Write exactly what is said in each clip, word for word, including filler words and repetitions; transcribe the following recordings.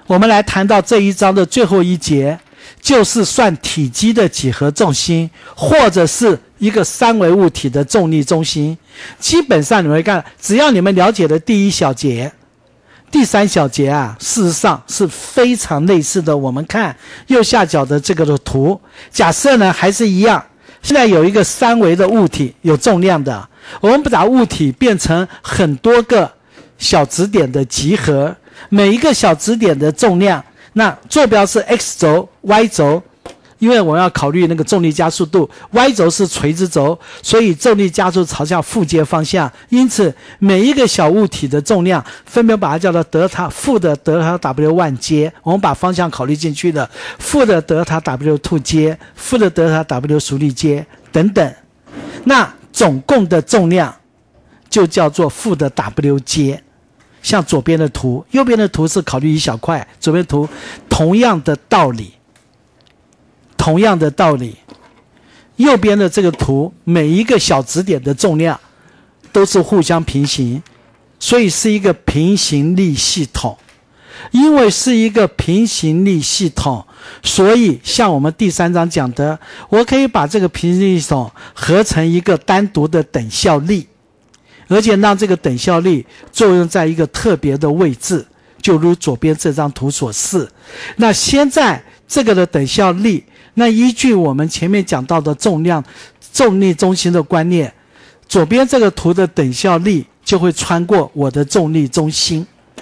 我们来谈到这一章的最后一节，就是算体积的几何重心，或者是一个三维物体的重力中心。基本上你会看，只要你们了解的第一小节、第三小节啊，事实上是非常类似的。我们看右下角的这个的图，假设呢还是一样，现在有一个三维的物体，有重量的，我们把物体变成很多个小质点的集合，每一个小质点的重量，那坐标是 x 轴 y 轴，因为我们要考虑那个重力加速度， y 轴是垂直轴，所以重力加速朝向负阶方向，因此每一个小物体的重量分别把它叫做德塔负的德塔 w 一 阶，我们把方向考虑进去了，负的德塔 w 二 阶，负的德塔 w 速力阶等等，那总共的重量就叫做负的 w 阶。像左边的图，右边的图是考虑一小块，左边图同样的道理，同样的道理。右边的这个图，每一个小质点的重量都是互相平行，所以是一个平行力系统。因为是一个平行力系统，所以像我们第三章讲的，我可以把这个平行力系统合成一个单独的等效力，而且让这个等效力作用在一个特别的位置，就如左边这张图所示。那现在这个的等效力，那依据我们前面讲到的重量重力中心的观念，左边这个图的等效力就会穿过我的重力中心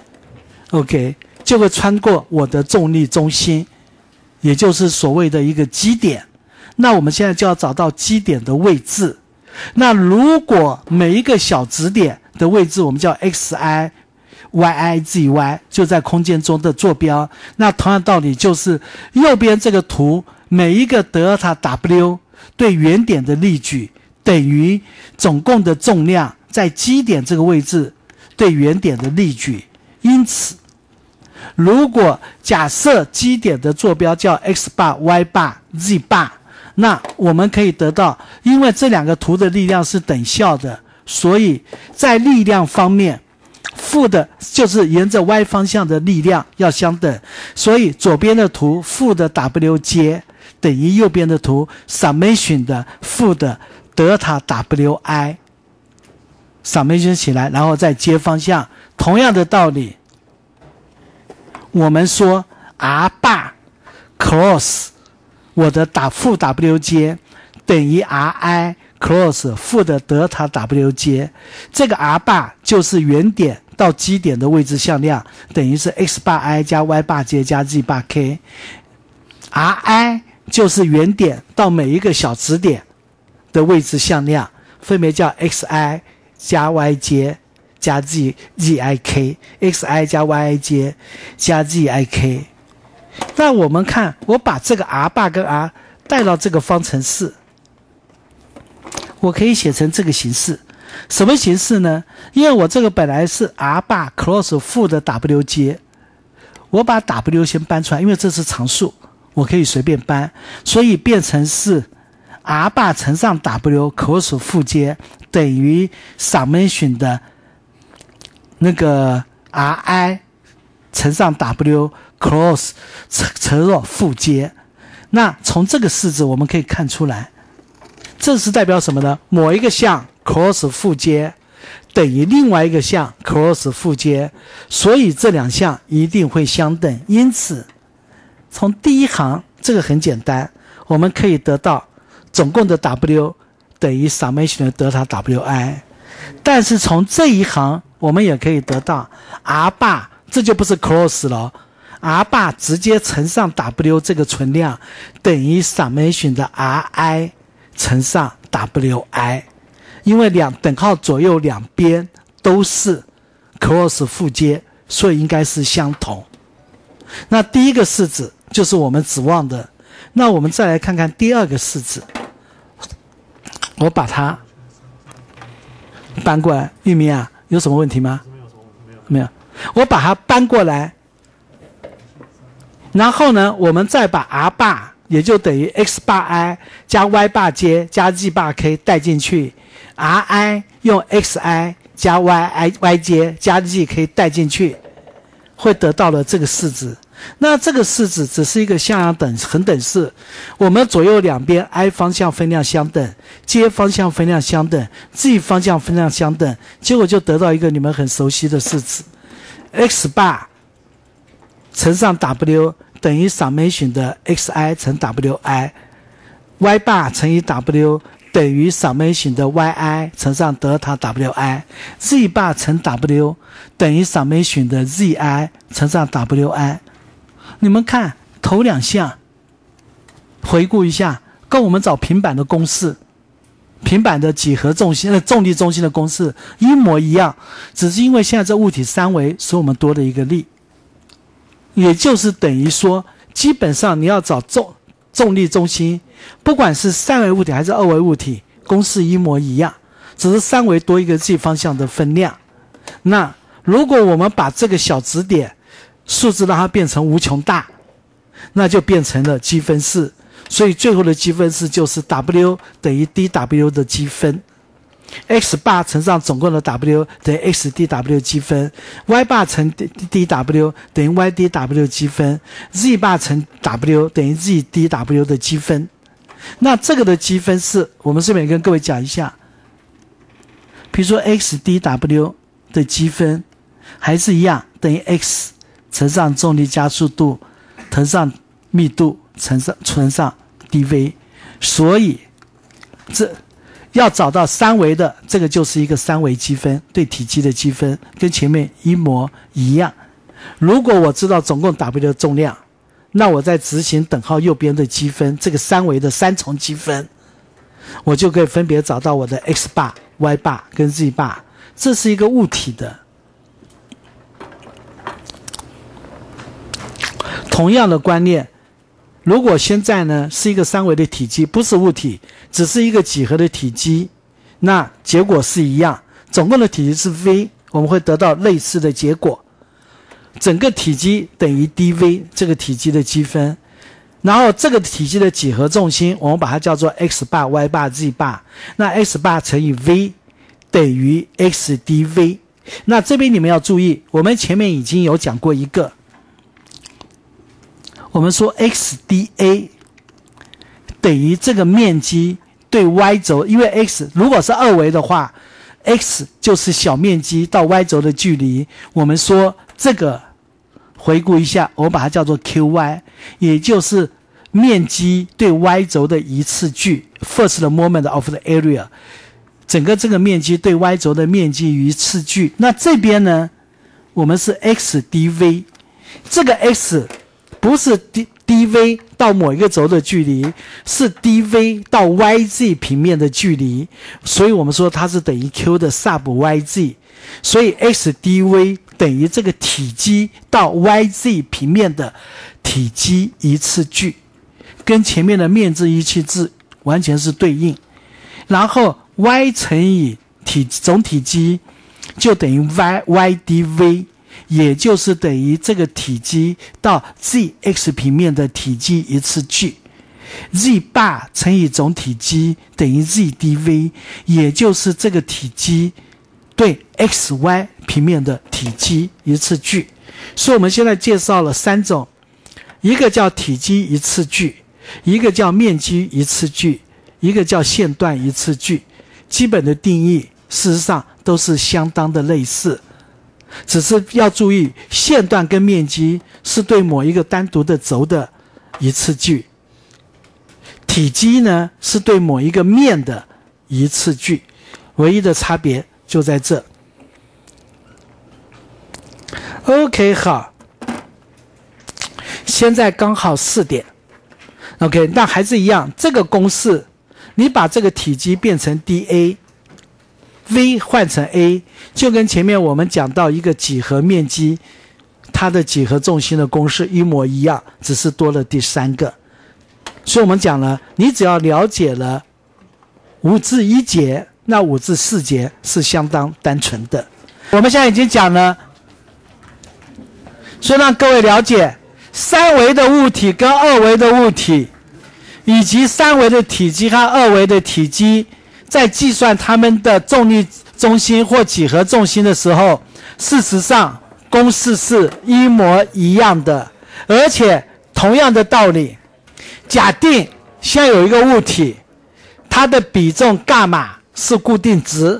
OK， 就会穿过我的重力中心，也就是所谓的一个基点。那我们现在就要找到基点的位置。那如果每一个小质点的位置我们叫 xi、yi、zy， 就在空间中的坐标，那同样道理就是右边这个图每一个德尔塔 w 对原点的力矩等于总共的重量在基点这个位置对原点的力矩。因此如果假设基点的坐标叫 x 坝 y 坝 z 坝，那我们可以得到，因为这两个图的力量是等效的，所以在力量方面，负的就是沿着 y 方向的力量要相等，所以左边的图负的 w 阶等于右边的图 summation 的负的德尔塔 wi summation 起来，然后再接方向。同样的道理，我们说 r 坝 cross 我的打负 w 阶等于 ri cross 负的德尔塔 w 阶，这个 r 坝就是原点到基点的位置向量，等于是 x 坝 i 加 y 坝 j 加 z 坝 k，ri 就是原点到每一个小质点的位置向量，分别叫 xi 加 yj 加 z zik， xi 加 yj 加 zik。 那我们看，我把这个 r 坝跟 r 带到这个方程式，我可以写成这个形式。什么形式呢？因为我这个本来是 r 坝 cross 负的 w 阶，我把 w 先搬出来，因为这是常数，我可以随便搬，所以变成是 r 坝乘上 w cross 负阶等于 summation 的那个 ri 乘上 w cross 乘上负阶。那从这个式子我们可以看出来，这是代表什么呢？某一个项 cross 负阶等于另外一个项 cross 负阶，所以这两项一定会相等。因此从第一行这个很简单，我们可以得到总共的 w 等于 summation 的德尔塔 wi， 但是从这一行我们也可以得到 r 坝，这就不是 cross 了， r 坝直接乘上 w 这个存量等于 summation 的 ri 乘上 wi， 因为两等号左右两边都是 cross 负阶，所以应该是相同。那第一个式子就是我们指望的。那我们再来看看第二个式子，我把它搬过来。玉明啊，有什么问题吗？没有，我把它搬过来，然后呢我们再把 r 坝也就等于 x 坝 i 加 y 坝 j 加 z 坝 k 带进去， ri 用 xi 加 yi yj 加 zk 带进去，会得到了这个式子。 那这个式子只是一个向量等恒等式，我们左右两边 i 方向分量相等， j 方向分量相等， z 方向分量相等，结果就得到一个你们很熟悉的式子 x 巴乘上 w 等于 summation 的 xi 乘 wi，y 巴乘以 w 等于 summation 的 yi 乘上德尔塔 wi，z 巴乘 w 等于 summation 的 zi 乘上 wi。你们看头两项，回顾一下，跟我们找平板的公式，平板的几何重心、呃重力中心的公式一模一样，只是因为现在这物体三维，所以我们多了一个力，也就是等于说，基本上你要找重重力中心，不管是三维物体还是二维物体，公式一模一样，只是三维多一个 z 方向的分量。那如果我们把这个小指点数字让它变成无穷大，那就变成了积分式，所以最后的积分式就是 W 等于 dW 的积分， x 巴乘上总共的 W 等于 x dW 积分， y 巴乘 dW 等于 y dW 积分， z 巴乘 W 等于 z dW 的积分。那这个的积分式我们顺便跟各位讲一下，比如说 x dW 的积分还是一样，等于 x 乘上重力加速度乘上密度乘上乘上 dV， 所以这要找到三维的，这个就是一个三维积分，对体积的积分跟前面一模一样。如果我知道总共 W 的重量，那我再执行等号右边的积分，这个三维的三重积分，我就可以分别找到我的 x 巴、y 巴跟 z 巴。这是一个物体的。同样的观念，如果现在呢是一个三维的体积，不是物体，只是一个几何的体积，那结果是一样，总共的体积是 v， 我们会得到类似的结果。整个体积等于 dv 这个体积的积分，然后这个体积的几何重心我们把它叫做 x 巴、y 巴、z 巴，那 x 巴乘以 v 等于 x dv。 那这边你们要注意，我们前面已经有讲过一个，我们说 x dA 等于这个面积对 y 轴，因为 x 如果是二维的话， x 就是小面积到 y 轴的距离，我们说这个回顾一下，我们把它叫做 qy， 也就是面积对 y 轴的一次距 first moment of the area， 整个这个面积对 y 轴的面积一次距。那这边呢，我们是 x dv， 这个 x 不是 d dv 到某一个轴的距离，是 dv 到 yz 平面的距离，所以我们说它是等于 q 的 sub yz， 所以 x dv 等于这个体积到 yz 平面的体积一次距，跟前面的面积一次距完全是对应。然后 y 乘以体总体积就等于 y y dv， 也就是等于这个体积到 zx 平面的体积一次距。z 巴乘以总体积等于 z dv， 也就是这个体积对 xy 平面的体积一次距。所以我们现在介绍了三种，一个叫体积一次距，一个叫面积一次距，一个叫线段一次距。基本的定义事实上都是相当的类似，只是要注意线段跟面积是对某一个单独的轴的一次距，体积呢是对某一个面的一次距，唯一的差别就在这。 OK， 好，现在刚好四点 OK， 那还是一样，这个公式你把这个体积变成 dA， V 换成 A， 就跟前面我们讲到一个几何面积它的几何重心的公式一模一样，只是多了第三个。所以我们讲了，你只要了解了五至一节，那五至四节是相当单纯的。我们现在已经讲了，所以让各位了解三维的物体跟二维的物体，以及三维的体积和二维的体积，在计算它们的重力中心或几何重心的时候，事实上公式是一模一样的。 而且同样的道理，假定现在有一个物体，它的比重伽马是固定值，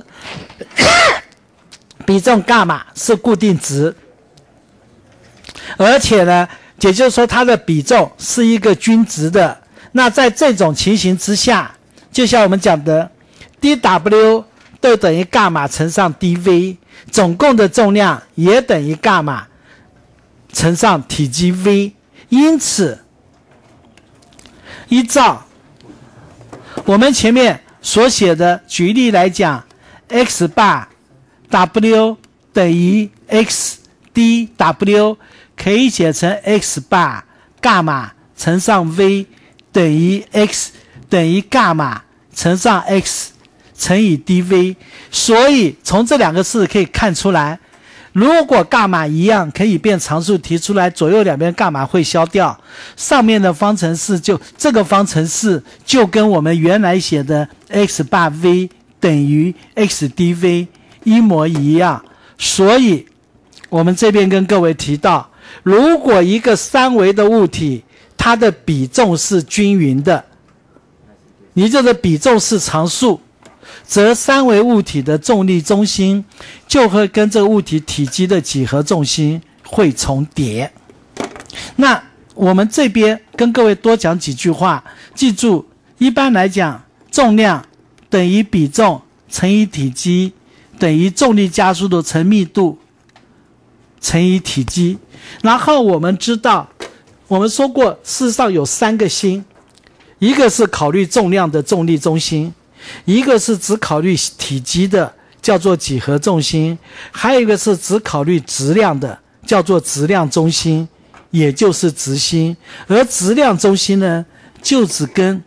比重伽马是固定值，而且呢，也就是说它的比重是一个均值的。那在这种情形之下，就像我们讲的 D W 都等于伽马乘上 D V， 总共的重量也等于伽马乘上体积 V。 因此依照我们前面所写的，举例来讲 x 巴 W 等于 x D W 可以写成 x 巴伽马乘上 V 等于 x 等于伽马乘上 x 乘以 dV。 所以从这两个式可以看出来，如果伽马一样可以变常数提出来，左右两边伽马会消掉，上面的方程式就这个方程式就跟我们原来写的 x 巴 V 等于 x dV 一模一样。所以我们这边跟各位提到，如果一个三维的物体它的比重是均匀的，也就是比重是常数，则三维物体的重力中心就会跟这个物体体积的几何重心会重叠。那我们这边跟各位多讲几句话，记住，一般来讲，重量等于比重乘以体积等于重力加速度乘密度乘以体积。然后我们知道，我们说过事实上有三个心，一个是考虑重量的重力中心，一个是只考虑体积的叫做几何重心，还有一个是只考虑质量的叫做质量中心，也就是质心。而质量中心呢，就只跟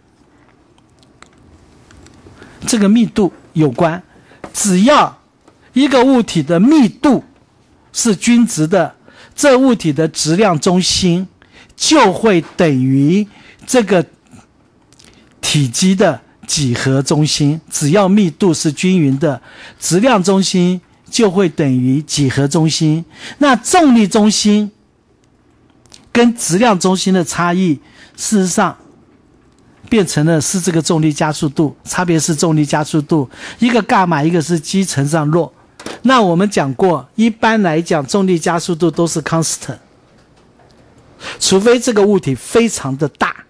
这个密度有关。只要一个物体的密度是均值的，这物体的质量中心就会等于这个体积的几何中心。只要密度是均匀的，质量中心就会等于几何中心。那重力中心跟质量中心的差异，事实上变成了是这个重力加速度，差别是重力加速度，一个伽马，一个是 G 乘上ρ。那我们讲过，一般来讲重力加速度都是 constant， 除非这个物体非常的大。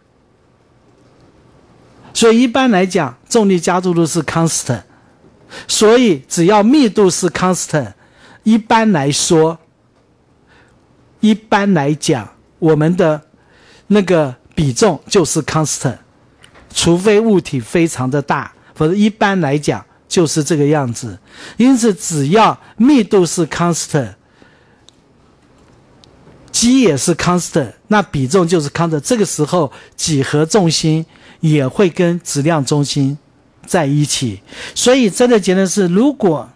所以一般来讲重力加速度是 constant， 所以只要密度是 constant， 一般来说一般来讲我们的那个比重就是 constant， 除非物体非常的大，否则一般来讲就是这个样子。因此只要密度是 constant， G 也是 constant， 那比重就是 constant， 这个时候几何重心也会跟质量中心在一起。所以真的结论是，如果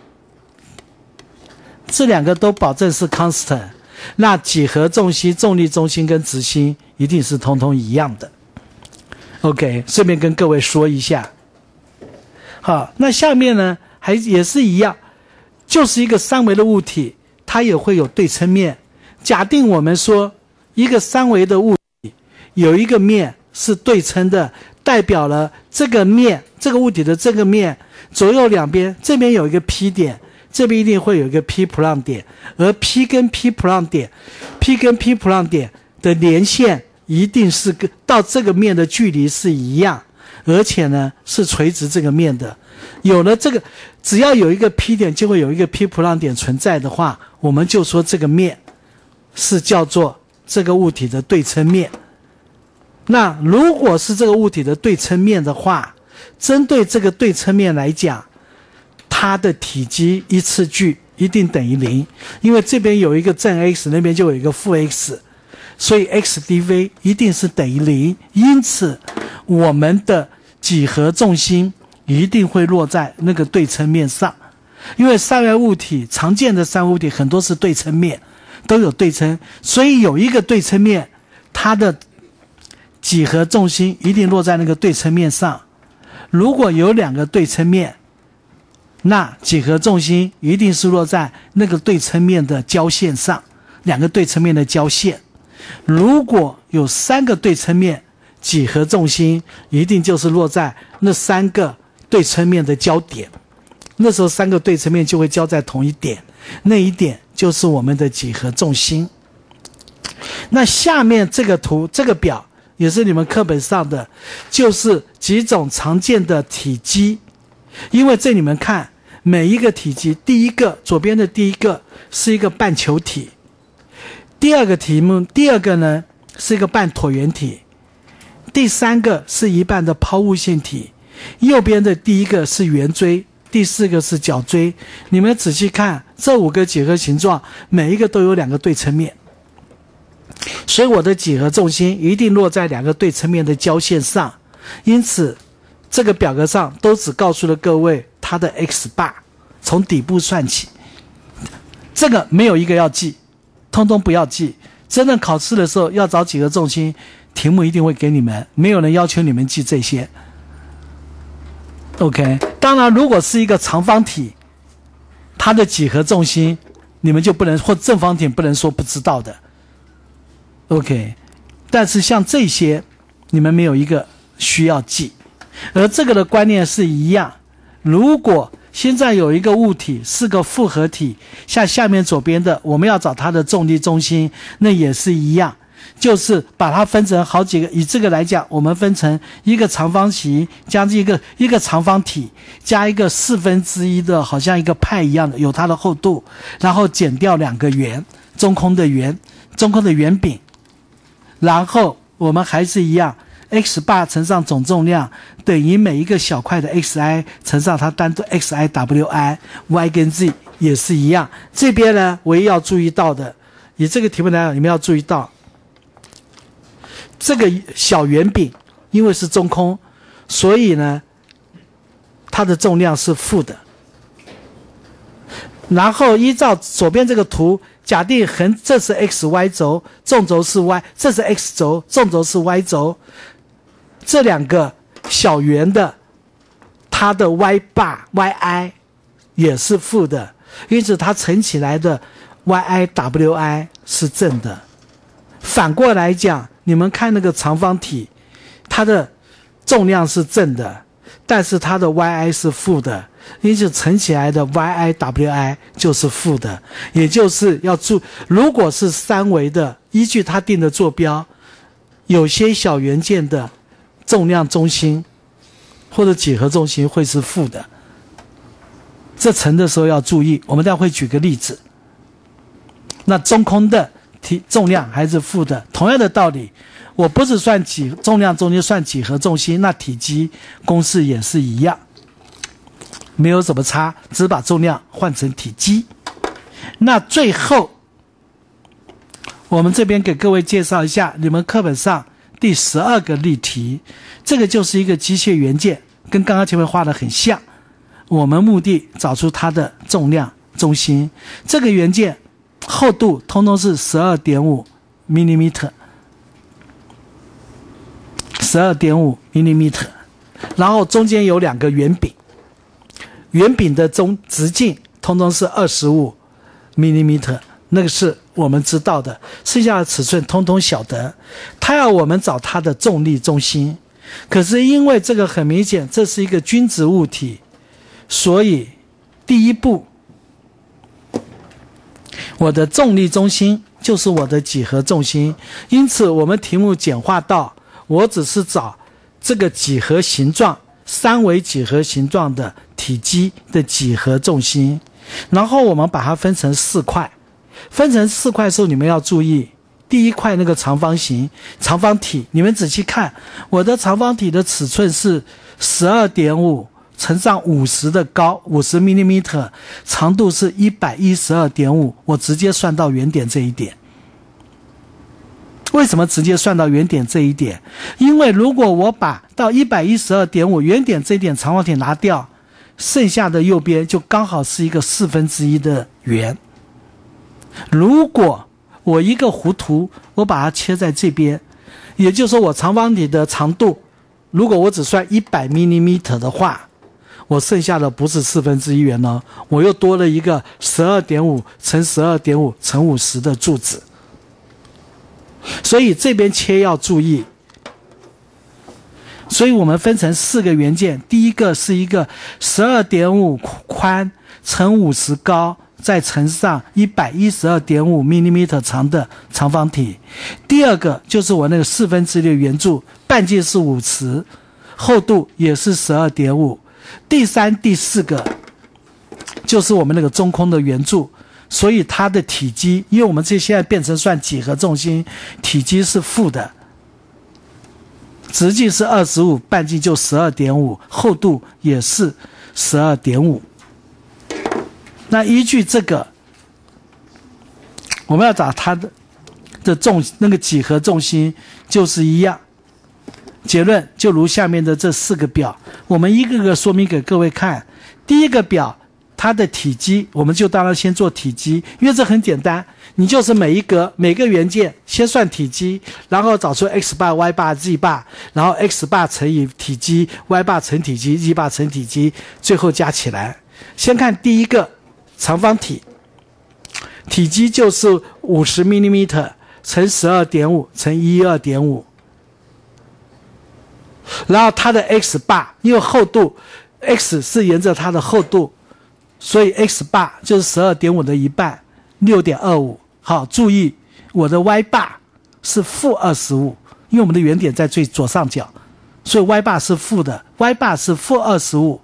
这两个都保证是 constant， 那几何重心、重力中心跟质心一定是通通一样的。 OK， 顺便跟各位说一下。好，那下面呢还也是一样，就是一个三维的物体，它也会有对称面。假定我们说一个三维的物体有一个面是对称的，代表了这个面，这个物体的这个面左右两边，这边有一个 P 点，这边一定会有一个 P 普朗点，而 P 跟 P 普朗点 P 跟 P 普朗点的连线一定是跟到这个面的距离是一样，而且呢是垂直这个面的。有了这个，只要有一个 P 点就会有一个 P 普朗点存在的话，我们就说这个面是叫做这个物体的对称面。那如果是这个物体的对称面的话，针对这个对称面来讲，它的体积一次距一定等于零，因为这边有一个正 x， 那边就有一个负 x， 所以 x dV 一定是等于零。因此我们的几何重心一定会落在那个对称面上，因为三维物体常见的三维物体很多是对称面，都有对称，所以有一个对称面，它的几何重心一定落在那个对称面上。如果有两个对称面，那几何重心一定是落在那个对称面的交线上，两个对称面的交线。 如果有三个对称面，几何重心一定就是落在那三个对称面的交点，那时候三个对称面就会交在同一点，那一点就是我们的几何重心。那下面这个图这个表也是你们课本上的，就是几种常见的体积。因为这你们看每一个体积，第一个左边的第一个是一个半球体，第二个题目第二个呢是一个半椭圆体，第三个是一半的抛物线体，右边的第一个是圆锥，第四个是角锥。你们仔细看这五个几何形状，每一个都有两个对称面，所以我的几何重心一定落在两个对称面的交线上。因此这个表格上都只告诉了各位它的 x 八，从底部算起，这个没有一个要记，通通不要记。真正考试的时候要找几何重心，题目一定会给你们，没有人要求你们记这些。 OK， 当然如果是一个长方体，它的几何重心你们就不能，或正方体不能说不知道的。 OK， 但是像这些你们没有一个需要记。而这个的观念是一样，如果现在有一个物体是个复合体，像下面左边的我们要找它的重力中心，那也是一样，就是把它分成好几个，以这个来讲，我们分成一个长方形加一个一个长方体加一个四分之一的好像一个派一样的，有它的厚度，然后减掉两个圆，中空的圆中空的圆饼，然后我们还是一样x 八乘上总重量等于每一个小块的 xi 乘上它单独 xiwi，y 跟 z 也是一样。这边呢唯一要注意到的，以这个题目来讲，你们要注意到这个小圆饼因为是中空，所以呢它的重量是负的。然后依照左边这个图，假定横这是 xy 轴，纵轴是 y， 这是 x 轴，纵轴是 y 轴，这两个小圆的它的 y 坝 yi 也是负的，因此它乘起来的 yiwi 是正的。反过来讲，你们看那个长方体，它的重量是正的，但是它的 yi 是负的，因此乘起来的 yiwi 就是负的。也就是要注，如果是三维的，依据它定的坐标，有些小元件的重量中心或者几何重心会是负的，这乘的时候要注意。我们待会举个例子。那中空的体重量还是负的，同样的道理，我不是算几重量中心，算几何重心，那体积公式也是一样，没有什么差，只把重量换成体积。那最后我们这边给各位介绍一下你们课本上第十二个例题，这个就是一个机械元件，跟刚刚前面画的很像。我们目的找出它的重量中心，这个元件厚度通通是 十二点五 毫米， 十二点五 毫米， 然后中间有两个圆饼，圆饼的中直径通通是二十五 毫米， 那个是我们知道的，剩下的尺寸通通晓得。他要我们找它的重力中心，可是因为这个很明显这是一个均质物体，所以第一步我的重力中心就是我的几何重心，因此我们题目简化到我只是找这个几何形状三维几何形状的体积的几何重心，然后我们把它分成四块。分成四块的时候你们要注意，第一块那个长方形长方体，你们仔细看，我的长方体的尺寸是 十二点五 乘上五十的高，五十毫米，长度是 一百一十二点五， 我直接算到原点这一点。为什么直接算到原点这一点？因为如果我把到 一百一十二点五 原点这一点长方体拿掉，剩下的右边就刚好是一个四分之一的圆。如果我一个弧图我把它切在这边，也就是说我长方体的长度如果我只算一百毫米的话，我剩下的不是四分之一圆呢，我又多了一个 十二点五 乘 十二点五 乘五十的柱子。 所以这边切要注意。所以我们分成四个元件，第一个是一个 十二点五 宽乘五十高再乘上 一百一十二点五 毫米长的长方体。第二个就是我那个四分之六圆柱，半径是五十，厚度也是 十二点五。第三第四个就是我们那个中空的圆柱，所以它的体积，因为我们这现在变成算几何重心，体积是负的，直径是二十五，半径就 十二点五， 厚度也是 十二点五。 那依据这个，我们要找它的的重那个几何重心就是一样。结论就如下面的这四个表，我们一个个说明给各位看。第一个表，它的体积，我们就当然先做体积，因为这很简单，你就是每一格每个元件先算体积，然后找出 x 巴、y 巴、z 巴，然后 x 巴乘以体积 ，y 巴乘体积 ，z 巴乘体积，最后加起来。先看第一个长方体，体积就是五十毫米乘 十二点五 乘 一十二点五， 然后它的 x 巴，因为厚度 x 是沿着它的厚度，所以 x 巴就是 十二点五 的一半， 六点二五。好，注意我的 y 巴是负二十五，因为我们的原点在最左上角，所以 y 巴是负的， y 巴是负二十五。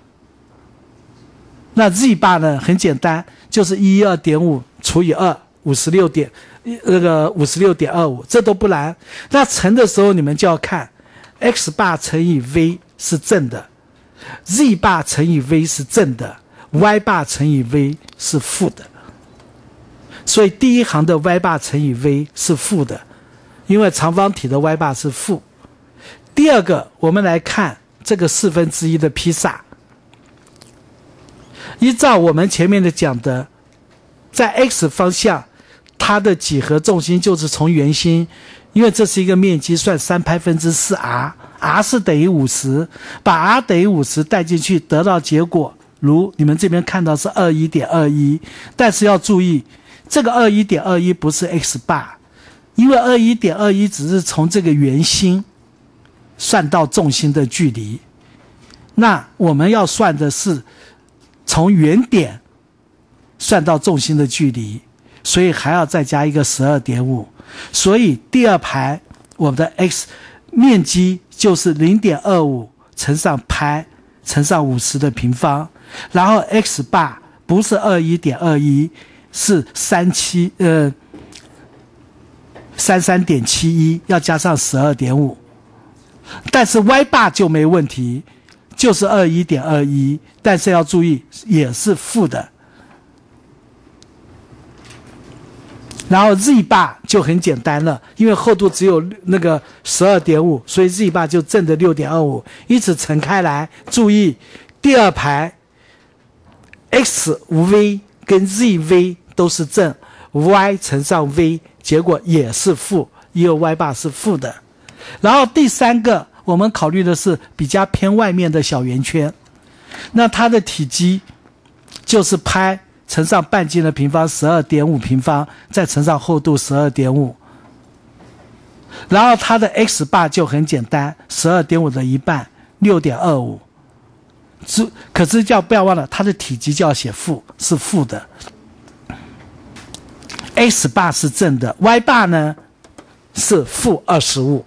那 z 巴呢，很简单，就是一十二点五除以二， 五十六点那个 五十六点二五， 这都不难。那乘的时候你们就要看 x 巴乘以 v 是正的， z 巴乘以 v 是正的， y 巴乘以 v 是负的。所以第一行的 y 巴乘以 v 是负的，因为长方体的 y 巴是负。第二个，我们来看这个四分之一的披萨。依照我们前面的讲的，在 x 方向，它的几何重心就是从圆心，因为这是一个面积，算三派分之四 r，r 是等于五十，把 r 等于五十带进去，得到结果如你们这边看到是 二十一点二一， 但是要注意，这个 二十一点二一 不是 x 巴，因为 二十一点二一 只是从这个圆心算到重心的距离，那我们要算的是从原点算到重心的距离，所以还要再加一个 十二点五， 所以第二排我们的 x 面积就是 零点二五 乘上派乘上五十的平方，然后 x 巴不是 二十一点二一， 是三七呃 三十三点七一， 要加上 十二点五， 但是 y 巴就没问题，就是 二十一点二一， 但是要注意也是负的。然后 z 巴就很简单了，因为厚度只有那个 十二点五， 所以 z 巴就正的 六点二五， 因此乘开来，注意第二排 xv 跟 zv 都是正， y 乘上 v 结果也是负，因为 y 巴是负的。然后第三个我们考虑的是比较偏外面的小圆圈，那它的体积就是派乘上半径的平方 十二点五 平方，再乘上厚度 十二点五， 然后它的 x 巴就很简单， 十二点五 的一半 六点二五， 可是就不要忘了它的体积就要写负，是负的。 x 巴是正的， y 巴呢是负二十五，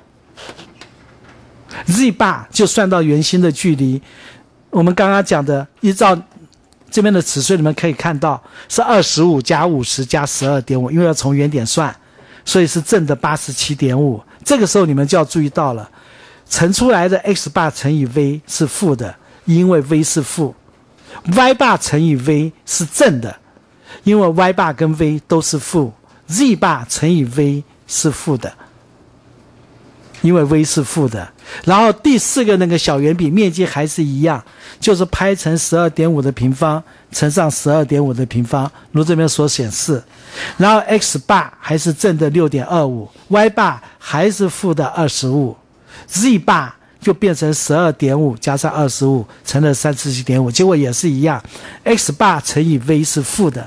z 巴就算到圆心的距离，我们刚刚讲的依照这边的尺寸你们可以看到是二十五加五十加 十二点五， 因为要从原点算，所以是正的 八十七点五。 这个时候你们就要注意到了，乘出来的 x 巴乘以 v 是负的，因为 v 是负， y 巴乘以 v 是正的，因为 y 巴跟 v 都是负， z 巴乘以 v 是负的，因为 v 是负的。然后第四个那个小圆笔面积还是一样，就是派乘 十二点五 的平方乘上 十二点五 的平方，如这边所显示。然后 x 巴还是正的 六点二五， y 巴还是负的二十五， z 巴就变成 十二点五 加上二十五乘了 三十七点五， 结果也是一样， x 巴乘以 v 是负的，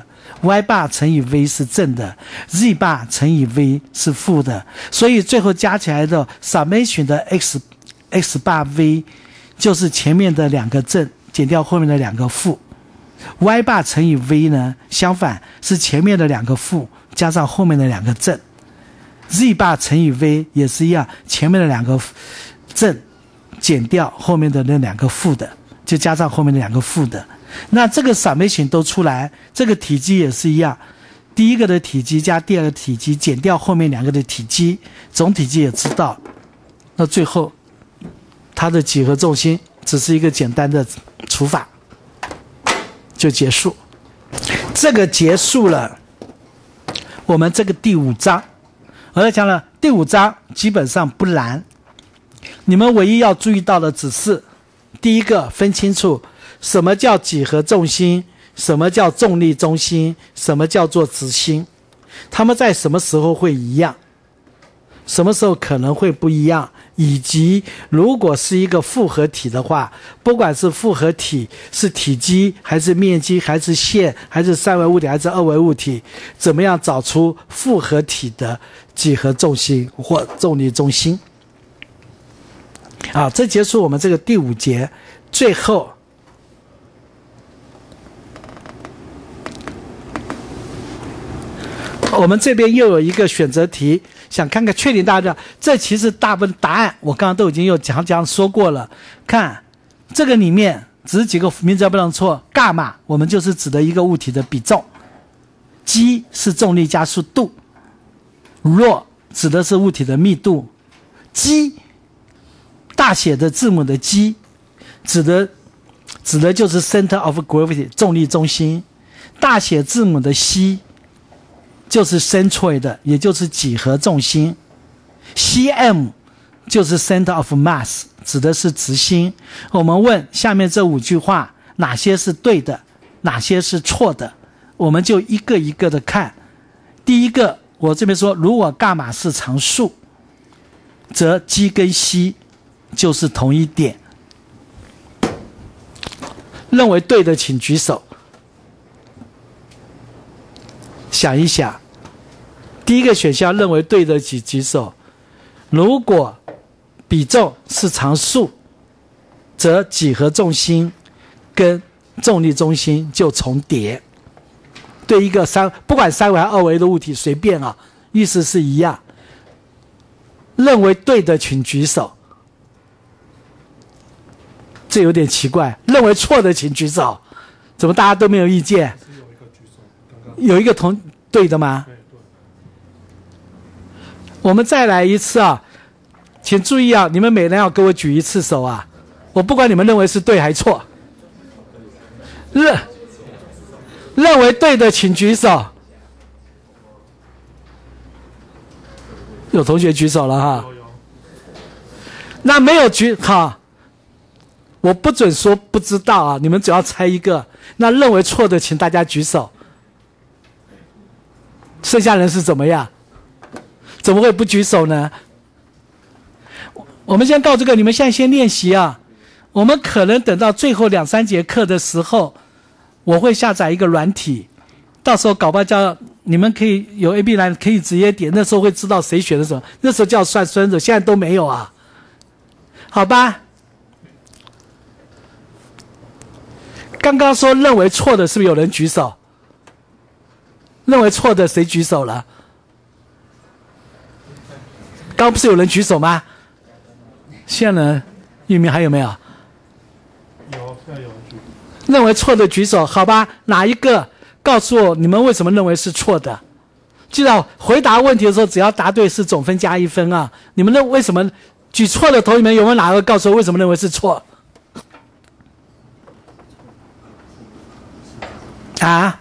y bar 乘以 v 是正的 ，z bar 乘以 v 是负的，所以最后加起来的 summation 的 x x bar v 就是前面的两个正减掉后面的两个负 ，y bar 乘以 v 呢，相反是前面的两个负加上后面的两个正 ，z bar 乘以 v 也是一样，前面的两个正减掉后面的那两个负的，就加上后面的两个负的。那这个 summation 都出来，这个体积也是一样，第一个的体积加第二个体积减掉后面两个的体积，总体积也知道。那最后它的几何重心只是一个简单的除法就结束。这个结束了我们这个第五章。我在讲了第五章基本上不难，你们唯一要注意到的只是第一个分清楚什么叫几何重心，什么叫重力中心，什么叫做直心，它们在什么时候会一样，什么时候可能会不一样，以及如果是一个复合体的话，不管是复合体是体积还是面积还是线还是三维物体还是二维物体，怎么样找出复合体的几何重心或重力中心。好，这结束我们这个第五节。最后我们这边又有一个选择题，想看看确定大家，这其实大部分答案我刚刚都已经有讲讲说过了。看这个里面只是几个名字不能错，伽马我们就是指的一个物体的比重， g 是重力加速度， ρ 指的是物体的密度， g 大写的字母的 g 指的指的就是 center of gravity 重力中心，大写字母的 c 就是 centroid 也就是几何重心， cm 就是 center of mass 指的是直心。我们问下面这五句话哪些是对的，哪些是错的，我们就一个一个的看。第一个我这边说，如果伽马是常数，则 g 跟 c 就是同一点。认为对的请举手。想一想，第一个选项认为对的请举手。如果比重是常数，则几何重心跟重力中心就重叠。对一个三不管三维还是二维的物体随便啊，意思是一样。认为对的请举手。这有点奇怪，认为错的请举手。怎么大家都没有意见？有一个同对的吗？我们再来一次啊，请注意啊，你们每人要给我举一次手啊，我不管你们认为是对还错。认认为对的请举手。有同学举手了哈。那没有举好。我不准说不知道啊，你们只要猜一个。那认为错的请大家举手。剩下人是怎么样？怎么会不举手呢？我们先告这个，你们现在先练习啊。我们可能等到最后两三节课的时候，我会下载一个软体，到时候搞不好叫你们可以有 A B 栏可以直接点，那时候会知道谁选的什么，那时候叫算孙子，现在都没有啊。好吧？刚刚说认为错的是不是有人举手？认为错的谁举手了？刚刚不是有人举手吗？现在呢？玉明还有没有？ 有，现在有人举。 认为错的举手，好吧？哪一个？告诉我你们为什么认为是错的？记得回答问题的时候，只要答对是总分加一分啊！你们认为什么？举错的同学们有没有哪个告诉我为什么认为是错？啊？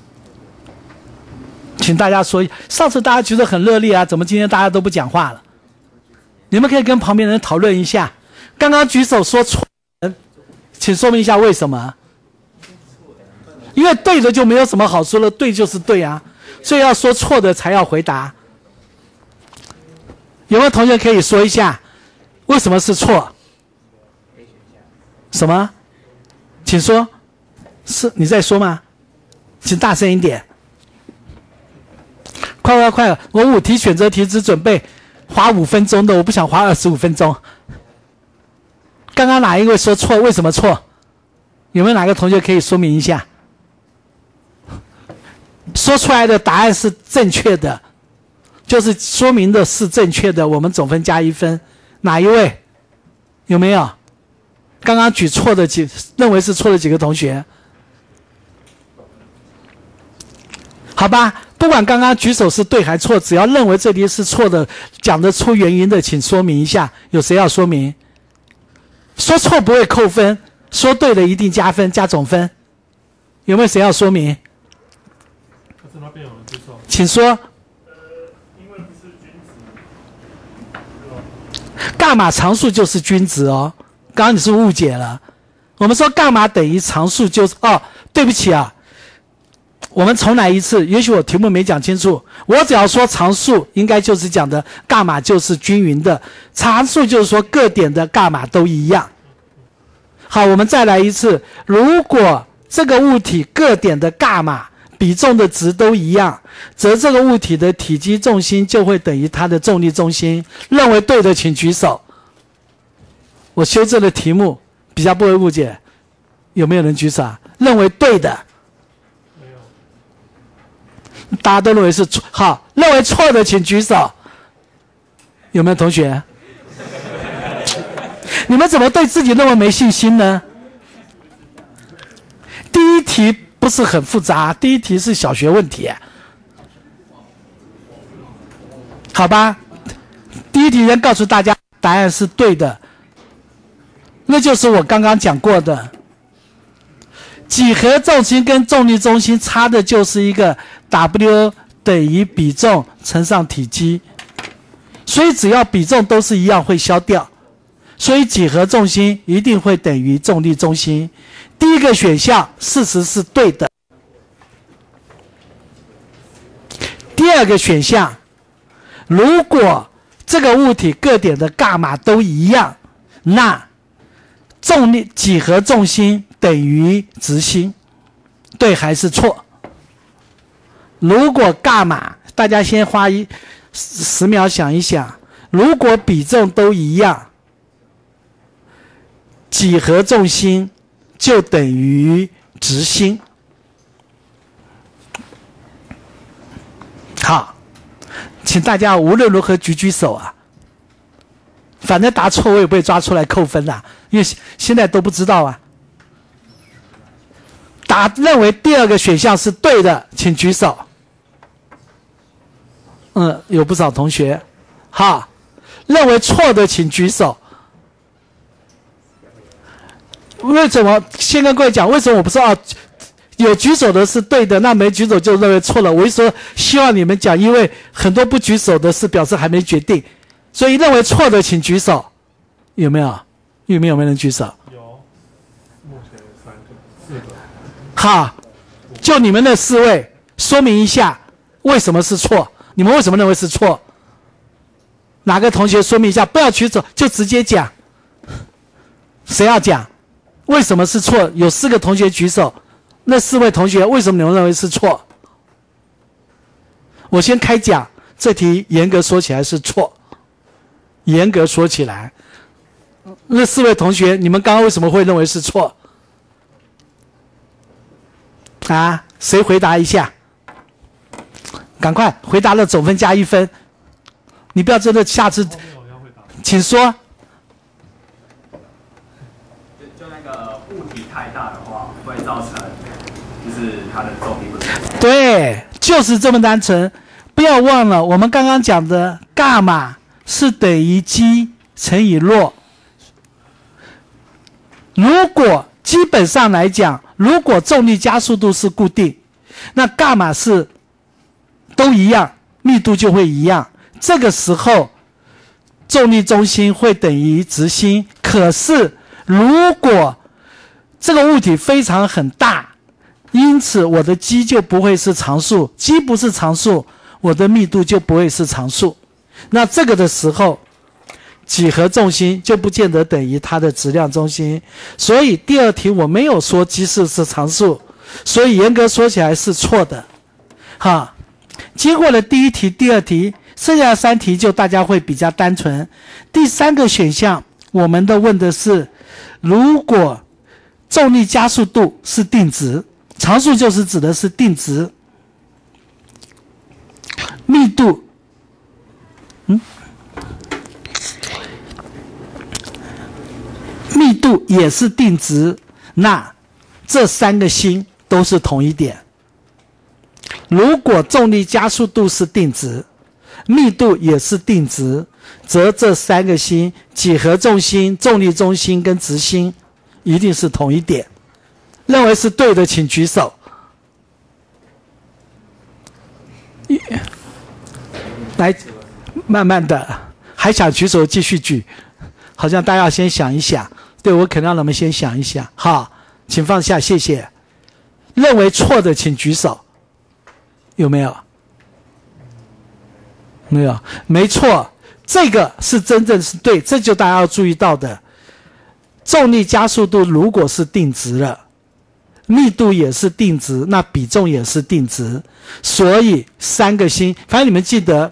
请大家说，上次大家觉得很热烈啊，怎么今天大家都不讲话了？你们可以跟旁边人讨论一下。刚刚举手说错的人，请说明一下为什么？因为对的就没有什么好说了，对就是对啊，所以要说错的才要回答。有没有同学可以说一下，为什么是错？什么？请说。是你在说吗？请大声一点。 快快快！我五题选择题只准备花五分钟的，我不想花二十五分钟。刚刚哪一位说错？为什么错？有没有哪个同学可以说明一下？说出来的答案是正确的，就是说明的是正确的，我们总分加一分。哪一位？有没有？刚刚举错的几，认为是错的几个同学？好吧，不管刚刚举手是对还错，只要认为这题是错的，讲得出原因的，请说明一下。有谁要说明？说错不会扣分，说对的一定加分，加总分。有没有谁要说明？ 那边有人举手， 请说。 呃，因为不是均值， 伽马常数就是均值哦。刚刚你是误解了，我们说伽马等于常数就是哦，对不起啊，我们重来一次。也许我题目没讲清楚，我只要说常数，应该就是讲的伽马就是均匀的，常数就是说各点的伽马都一样。好，我们再来一次。如果这个物体各点的伽马比重的值都一样，则这个物体的体积重心就会等于它的重力中心。认为对的请举手。我修正的题目比较不会误解，有没有人举手啊？认为对的？ 没有。 大家都认为是错。好，认为错的请举手。有没有同学？你们怎么对自己那么没信心呢？第一题不是很复杂，第一题是小学问题，好吧？第一题先告诉大家答案是对的，那就是我刚刚讲过的，几何重心跟重力中心差的就是一个 W 等于比重乘上体积，所以只要比重都是一样会消掉，所以几何重心一定会等于重力中心。第一个选项事实是对的。第二个选项，如果这个物体各点的伽马都一样，那重力几何重心等于直心，对还是错？如果伽马，大家先花一十秒想一想，如果比重都一样，几何重心就等于直心。好，请大家无论如何举举手啊！反正答错我也不会抓出来扣分啦，因为现在都不知道啊。答认为第二个选项是对的，请举手。嗯，有不少同学。好，认为错的请举手。为什么？先跟各位讲，为什么我不说啊？有举手的是对的，那没举手就认为错了。我一说希望你们讲，因为很多不举手的是表示还没决定，所以认为错的请举手。有没有？有没有没有人举手？ 有，目前三个、四个。 好，就你们那四位说明一下为什么是错？你们为什么认为是错？哪个同学说明一下？不要举手，就直接讲。谁要讲？为什么是错？有四个同学举手。那四位同学为什么你们认为是错？我先开讲，这题严格说起来是错。严格说起来，那四位同学，你们刚刚为什么会认为是错？啊，谁回答一下？赶快回答了，总分加一分。你不要真的下次，请说。 就那个物体太大的话，会造成就是它的重力不同。 对，就是这么单纯。不要忘了，我们刚刚讲的伽马是等于基乘以洛。如果基本上来讲，如果重力加速度是固定，那伽马是都一样，密度就会一样。这个时候，重力中心会等于直心。可是，如果这个物体非常很大，因此我的基就不会是常数，基不是常数，我的密度就不会是常数。那这个的时候，几何重心就不见得等于它的质量中心。所以第二题我没有说基数是常数，所以严格说起来是错的。哈， 经过了第一题、第二题，剩下的三题就大家会比较单纯。第三个选项，我们的问的是，如果重力加速度是定值，常数就是指的是定值，密度，嗯，密度也是定值，那这三个星都是同一点。如果重力加速度是定值，密度也是定值，则这三个星几何重心、重力中心跟直心一定是同一点。认为是对的请举手。来，慢慢的，还想举手继续举，好像大家要先想一想。对，我肯定让你们先想一想。好，请放下，谢谢。认为错的请举手。有没有？没有，没错，这个是真正是对，这就大家要注意到的。重力加速度如果是定值了，密度也是定值，那比重也是定值，所以三个星，反正你们记得，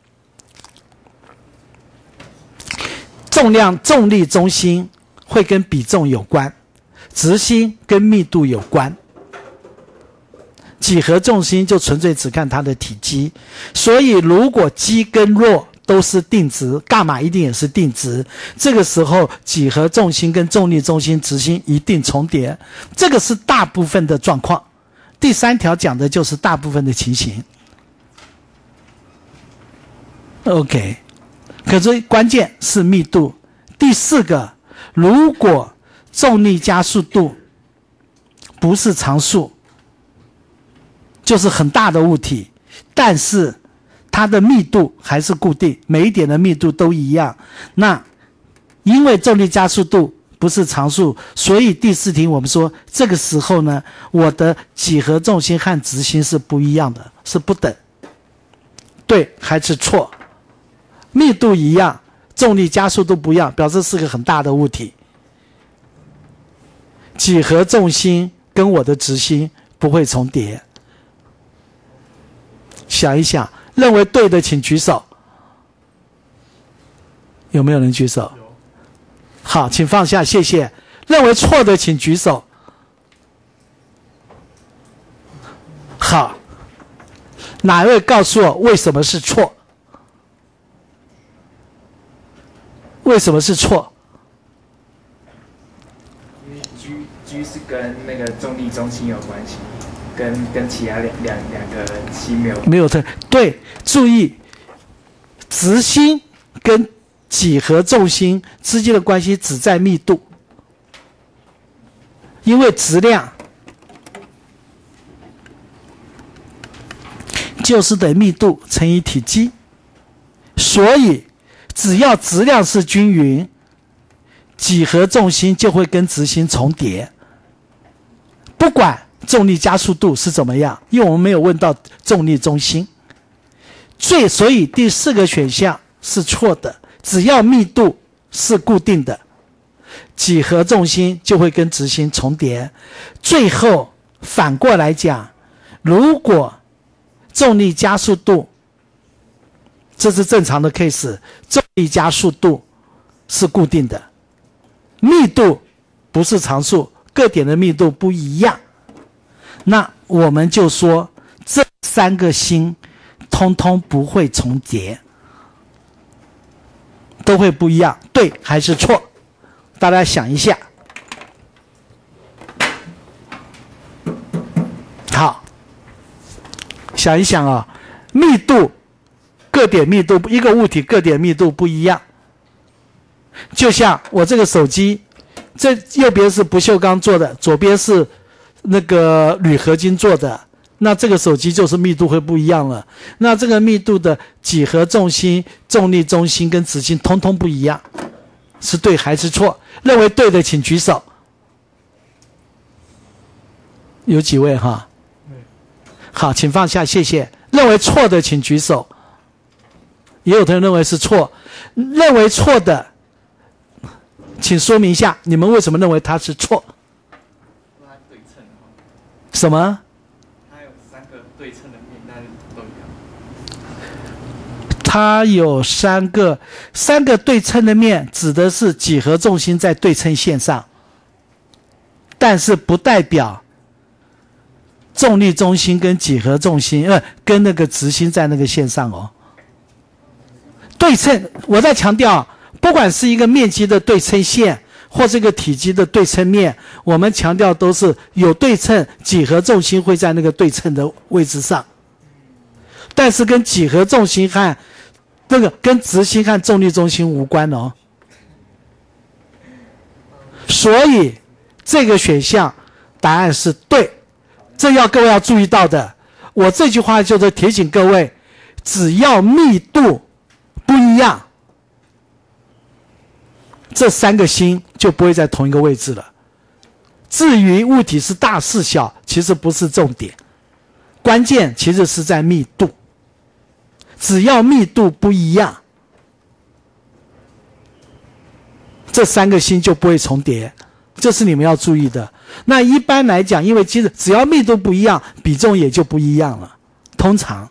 重量重力中心会跟比重有关，直心跟密度有关。几何重心就纯粹只看它的体积，所以如果积跟弱都是定值，伽马一定也是定值，这个时候几何重心跟重力中心、直心一定重叠，这个是大部分的状况。第三条讲的就是大部分的情形。OK， 可是关键是密度。第四个，如果重力加速度不是常数，就是很大的物体，但是它的密度还是固定，每一点的密度都一样。那因为重力加速度不是常数，所以第四题我们说这个时候呢，我的几何重心和直心是不一样的，是不等。对还是错？密度一样，重力加速度不一样，表示是个很大的物体。几何重心跟我的直心不会重叠。想一想，认为对的请举手。有没有人举手？好，请放下，谢谢。认为错的请举手。好，哪位告诉我为什么是错？为什么是错？ 因为 G G 是跟那个重力中心有关系。跟跟其他两两两个星没有没有对对，注意，直心跟几何重心之间的关系只在密度，因为质量就是等于密度乘以体积，所以只要质量是均匀，几何重心就会跟直心重叠，不管重力加速度是怎么样，因为我们没有问到重力中心，最所以第四个选项是错的。只要密度是固定的，几何重心就会跟直心重叠。最后反过来讲，如果重力加速度，这是正常的 case， 重力加速度是固定的，密度不是常数，各点的密度不一样。那我们就说这三个星通通不会重叠，都会不一样，对还是错？大家想一下。好，想一想啊，密度各点密度，一个物体各点密度不一样，就像我这个手机，这右边是不锈钢做的，左边是那个铝合金做的，那这个手机就是密度会不一样了。那这个密度的几何重心、重力中心跟直心通通不一样，是对还是错？认为对的请举手。有几位哈？好，请放下，谢谢。认为错的请举手。也有同学认为是错，认为错的，请说明一下，你们为什么认为它是错？ 它对称。 什么？ 它有三个对称的面，但是都一样。 它有三个三个对称的面，指的是几何重心在对称线上，但是不代表重力中心跟几何重心呃跟那个直心在那个线上哦。对称，我在强调，不管是一个面积的对称线或这个体积的对称面，我们强调都是有对称，几何重心会在那个对称的位置上，但是跟几何重心和那个跟直心和重力中心无关哦。所以这个选项答案是对，这要各位要注意到的。我这句话就是提醒各位，只要密度不一样，这三个星就不会在同一个位置了。至于物体是大是小，其实不是重点，关键其实是在密度。只要密度不一样，这三个星就不会重叠，这是你们要注意的。那一般来讲，因为其实只要密度不一样，比重也就不一样了，通常。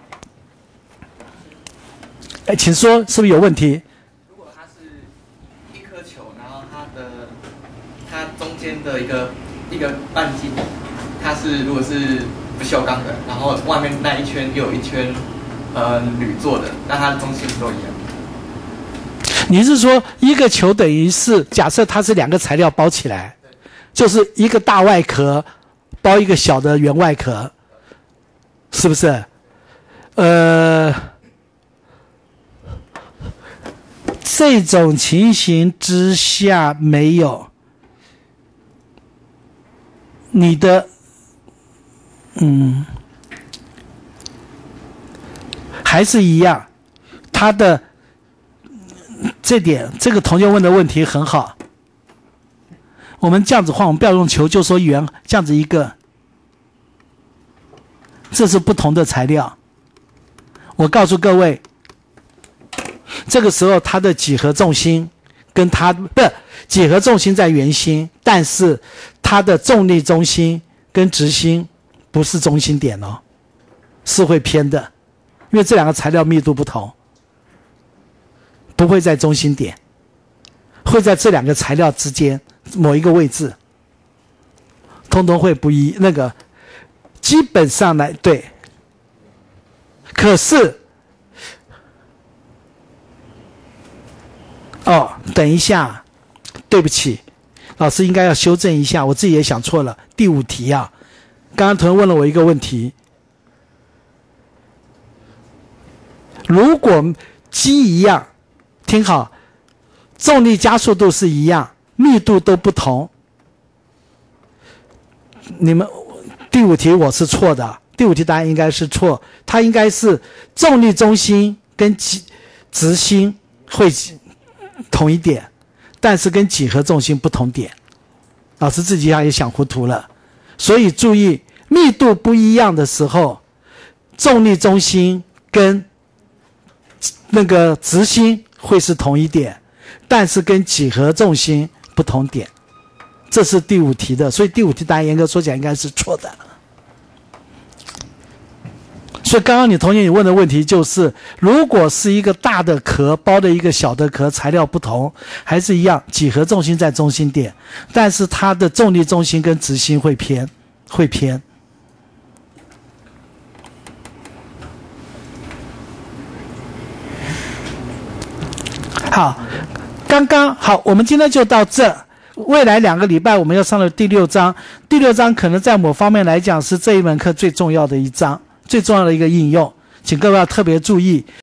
哎，请说，是不是有问题？ 如果它是一颗球，然后它的它中间的一个一个半径，它是如果是不锈钢的，然后外面那一圈又有一圈呃铝做的，那它的中心都一样。 你是说一个球等于是假设它是两个材料包起来，就是一个大外壳包一个小的圆外壳，是不是？呃。这种情形之下没有，你的，嗯，还是一样，他的这点，这个同学问的问题很好。我们这样子画，我们不要用球，就说圆，这样子一个，这是不同的材料。我告诉各位。这个时候它的几何重心跟它不是几何重心在圆心，但是它的重力中心跟直心不是中心点哦，是会偏的，因为这两个材料密度不同，不会在中心点，会在这两个材料之间某一个位置，通通会不一那个，基本上来对，可是。哦，等一下，对不起，老师应该要修正一下，我自己也想错了。第五题啊，刚刚同学问了我一个问题：如果积一样，听好，重力加速度是一样，密度都不同，你们第五题我是错的，第五题答案应该是错，它应该是重力中心跟直心会同一点，但是跟几何重心不同点。老师自己也想糊涂了，所以注意密度不一样的时候，重力中心跟那个直心会是同一点，但是跟几何重心不同点。这是第五题的，所以第五题答案严格说起来应该是错的。所以刚刚你同学你问的问题就是，如果是一个大的壳包的一个小的壳，材料不同，还是一样，几何重心在中心点，但是它的重力中心跟直心会偏，会偏。好，刚刚好，我们今天就到这。未来两个礼拜我们要上的第六章，第六章可能在某方面来讲是这一门课最重要的一章。最重要的一个应用，请各位要特别注意。